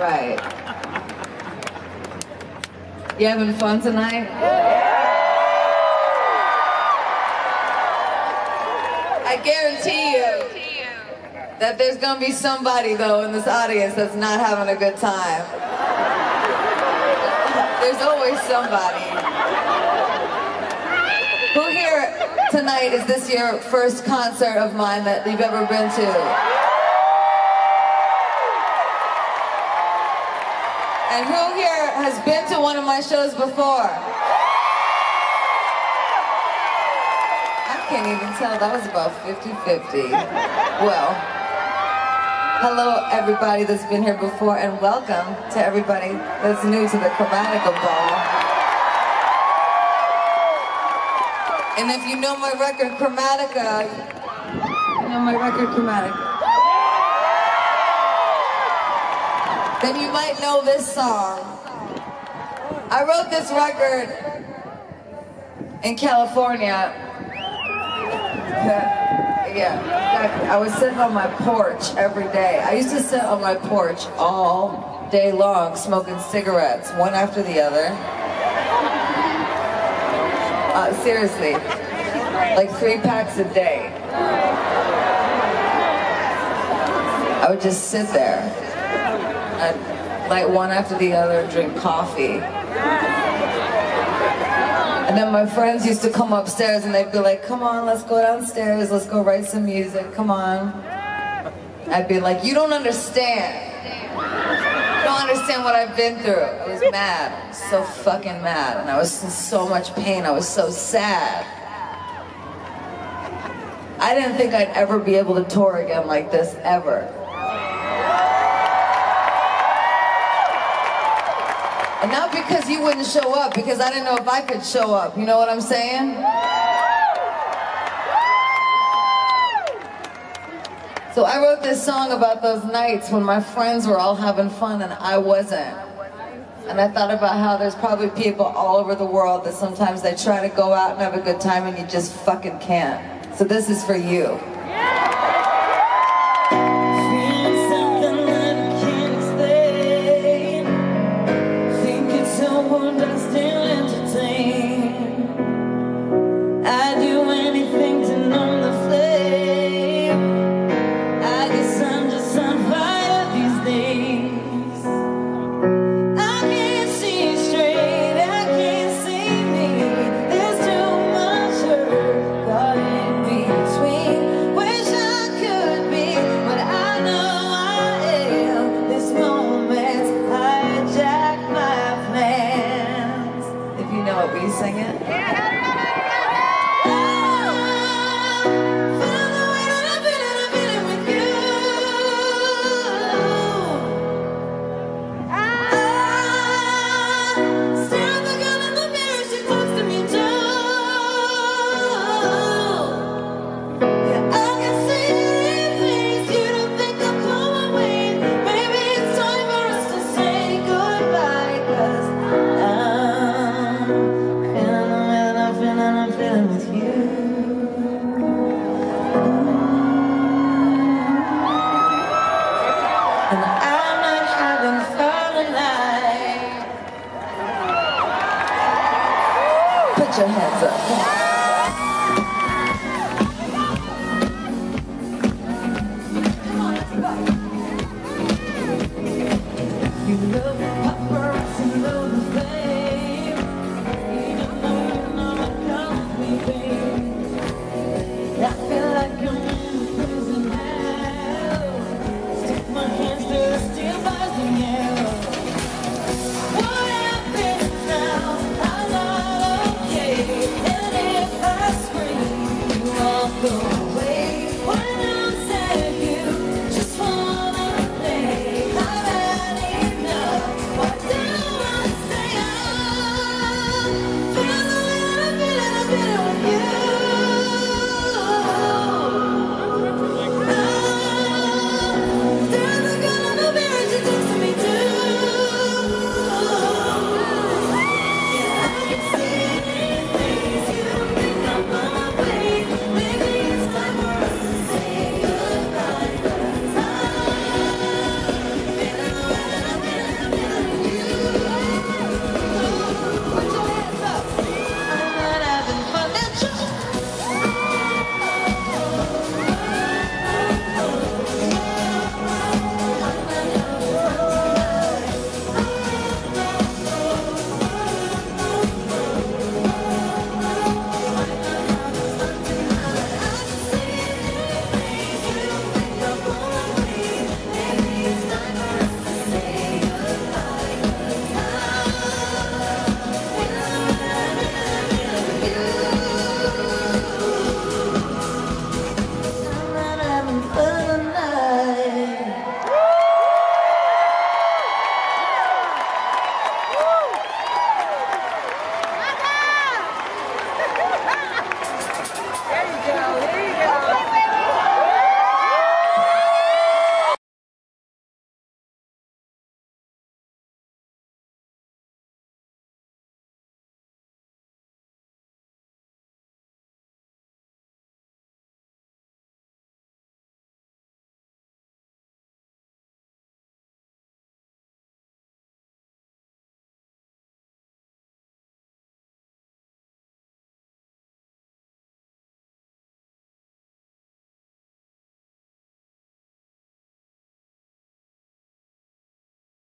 right. You having fun tonight? I guarantee you that there's gonna be somebody though in this audience that's not having a good time. There's always somebody. Who here tonight, is this your first concert of mine that you've ever been to? And who here has been to one of my shows before? I can't even tell, that was about 50-50. Well, hello everybody that's been here before, and welcome to everybody that's new to the Chromatica Ball. And if you know my record Chromatica, you know my record Chromatica, then you might know this song. I wrote this record in California. Yeah, exactly. I was sitting on my porch every day. I used to sit on my porch all day long smoking cigarettes, one after the other. Seriously, like 3 packs a day. I would just sit there. I'd light one after the other, drink coffee. And then my friends used to come upstairs and they'd be like, come on, let's go downstairs, let's go write some music, come on. I'd be like, you don't understand. You don't understand what I've been through. I was mad, I was so fucking mad, and I was in so much pain, I was so sad. I didn't think I'd ever be able to tour again like this, ever. And not because you wouldn't show up, because I didn't know if I could show up. You know what I'm saying? So I wrote this song about those nights when my friends were all having fun and I wasn't. And I thought about how there's probably people all over the world that sometimes they try to go out and have a good time and you just fucking can't. So this is for you. Put your hands up. You love me.